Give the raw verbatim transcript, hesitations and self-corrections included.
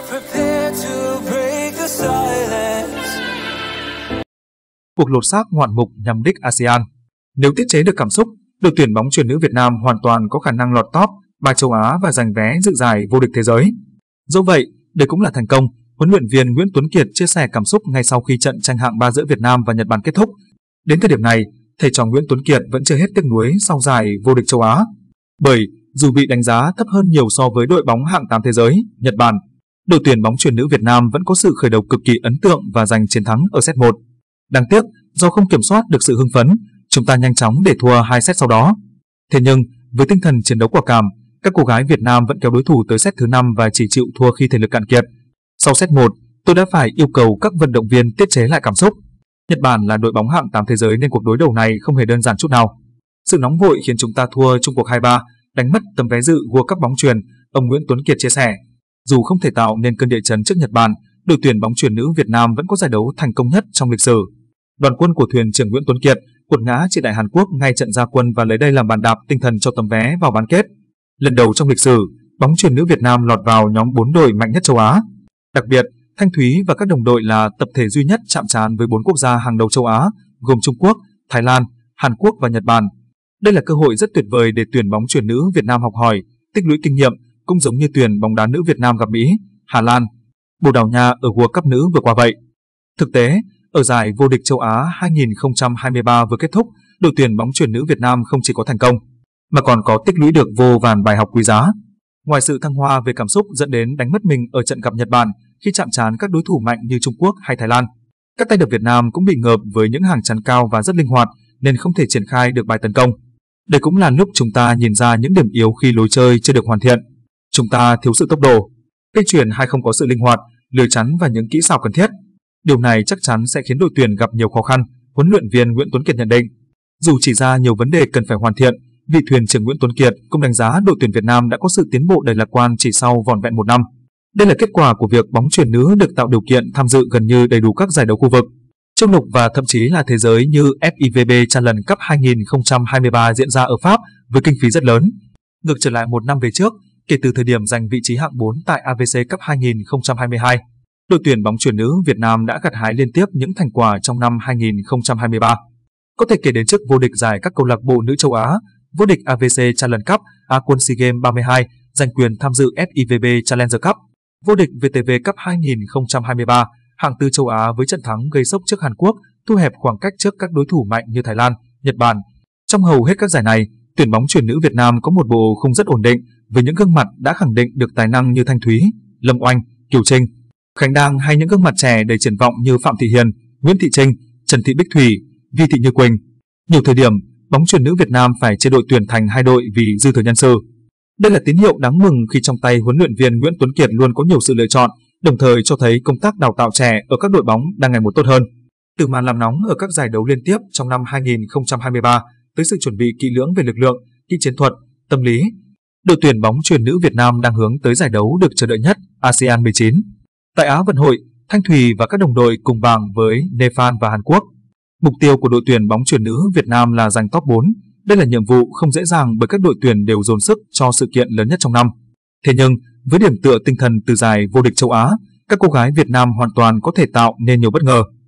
prepared to break the silence. Cuộc lột xác ngoạn mục nhằm đích a sê an. Nếu tiết chế được cảm xúc, đội tuyển bóng chuyền nữ Việt Nam hoàn toàn có khả năng lọt top ba châu Á và giành vé dự giải vô địch thế giới. Dẫu vậy, đây cũng là thành công. Huấn luyện viên Nguyễn Tuấn Kiệt chia sẻ cảm xúc ngay sau khi trận tranh hạng ba giữa Việt Nam và Nhật Bản kết thúc. Đến thời điểm này, thầy trò Nguyễn Tuấn Kiệt vẫn chưa hết tiếc nuối sau giải vô địch châu Á. Bởi dù bị đánh giá thấp hơn nhiều so với đội bóng hạng tám thế giới, Nhật Bản, đội tuyển bóng chuyền nữ Việt Nam vẫn có sự khởi đầu cực kỳ ấn tượng và giành chiến thắng ở set một. Đáng tiếc, do không kiểm soát được sự hưng phấn, chúng ta nhanh chóng để thua hai set sau đó. Thế nhưng, với tinh thần chiến đấu quả cảm, các cô gái Việt Nam vẫn kéo đối thủ tới set thứ năm và chỉ chịu thua khi thể lực cạn kiệt. Sau set một, tôi đã phải yêu cầu các vận động viên tiết chế lại cảm xúc. Nhật Bản là đội bóng hạng tám thế giới nên cuộc đối đầu này không hề đơn giản chút nào. Sự nóng vội khiến chúng ta thua chung cuộc hai ba, đánh mất tấm vé dự World Cup bóng chuyền, ông Nguyễn Tuấn Kiệt chia sẻ. Dù không thể tạo nên cơn địa chấn trước Nhật Bản, đội tuyển bóng chuyền nữ Việt Nam vẫn có giải đấu thành công nhất trong lịch sử. Đoàn quân của thuyền trưởng Nguyễn Tuấn Kiệt quật ngã chị đại Hàn Quốc ngay trận ra quân và lấy đây làm bàn đạp tinh thần cho tấm vé vào bán kết. Lần đầu trong lịch sử, bóng chuyền nữ Việt Nam lọt vào nhóm bốn đội mạnh nhất châu Á. Đặc biệt, Thanh Thúy và các đồng đội là tập thể duy nhất chạm trán với bốn quốc gia hàng đầu châu Á, gồm Trung Quốc, Thái Lan, Hàn Quốc và Nhật Bản. Đây là cơ hội rất tuyệt vời để tuyển bóng chuyền nữ Việt Nam học hỏi, tích lũy kinh nghiệm, cũng giống như tuyển bóng đá nữ Việt Nam gặp Mỹ, Hà Lan, Bồ Đào Nha ở World Cup nữ vừa qua vậy. Thực tế, ở giải vô địch châu Á hai không hai ba vừa kết thúc, đội tuyển bóng chuyền nữ Việt Nam không chỉ có thành công, mà còn có tích lũy được vô vàn bài học quý giá. Ngoài sự thăng hoa về cảm xúc dẫn đến đánh mất mình ở trận gặp Nhật Bản khi chạm trán các đối thủ mạnh như Trung Quốc hay Thái Lan, các tay đập Việt Nam cũng bị ngợp với những hàng chắn cao và rất linh hoạt nên không thể triển khai được bài tấn công. Đây cũng là lúc chúng ta nhìn ra những điểm yếu khi lối chơi chưa được hoàn thiện. Chúng ta thiếu sự tốc độ, cây chuyền hay không có sự linh hoạt, lưới chắn và những kỹ xảo cần thiết. Điều này chắc chắn sẽ khiến đội tuyển gặp nhiều khó khăn, huấn luyện viên Nguyễn Tuấn Kiệt nhận định. Dù chỉ ra nhiều vấn đề cần phải hoàn thiện, vị thuyền trưởng Nguyễn Tuấn Kiệt cũng đánh giá đội tuyển Việt Nam đã có sự tiến bộ đầy lạc quan chỉ sau vỏn vẹn một năm. Đây là kết quả của việc bóng chuyền nữ được tạo điều kiện tham dự gần như đầy đủ các giải đấu khu vực, châu lục và thậm chí là thế giới như ép i vê bê Challenge Cup hai không hai ba diễn ra ở Pháp với kinh phí rất lớn. Ngược trở lại một năm về trước, kể từ thời điểm giành vị trí hạng bốn tại a vê xê Cup hai không hai hai, đội tuyển bóng chuyền nữ Việt Nam đã gặt hái liên tiếp những thành quả trong năm hai không hai ba. Có thể kể đến chức vô địch giải các câu lạc bộ nữ châu Á, vô địch a vê xê Challenge Cup, Á quân SEA Games ba mươi hai, giành quyền tham dự ép i vê bê Challenger Cup, vô địch vê tê vê Cup hai không hai ba, hạng tư châu Á với trận thắng gây sốc trước Hàn Quốc, thu hẹp khoảng cách trước các đối thủ mạnh như Thái Lan, Nhật Bản. Trong hầu hết các giải này, tuyển bóng chuyền nữ Việt Nam có một bộ khung rất ổn định với những gương mặt đã khẳng định được tài năng như Thanh Thúy, Lâm Oanh, Kiều Trinh, Khánh Đang hay những gương mặt trẻ đầy triển vọng như Phạm Thị Hiền, Nguyễn Thị Trinh, Trần Thị Bích Thủy, Vi Thị Như Quỳnh. Nhiều thời điểm, bóng chuyền nữ Việt Nam phải chia đội tuyển thành hai đội vì dư thừa nhân sự. Đây là tín hiệu đáng mừng khi trong tay huấn luyện viên Nguyễn Tuấn Kiệt luôn có nhiều sự lựa chọn, đồng thời cho thấy công tác đào tạo trẻ ở các đội bóng đang ngày một tốt hơn. Từ màn làm nóng ở các giải đấu liên tiếp trong năm hai không hai ba tới sự chuẩn bị kỹ lưỡng về lực lượng, kỹ chiến thuật, tâm lý, đội tuyển bóng chuyền nữ Việt Nam đang hướng tới giải đấu được chờ đợi nhất a sê an mười chín. Tại Á vận hội, Thanh Thùy và các đồng đội cùng bảng với Nepal và Hàn Quốc. Mục tiêu của đội tuyển bóng chuyền nữ Việt Nam là giành top bốn. Đây là nhiệm vụ không dễ dàng bởi các đội tuyển đều dồn sức cho sự kiện lớn nhất trong năm. Thế nhưng, với điểm tựa tinh thần từ giải vô địch châu Á, các cô gái Việt Nam hoàn toàn có thể tạo nên nhiều bất ngờ.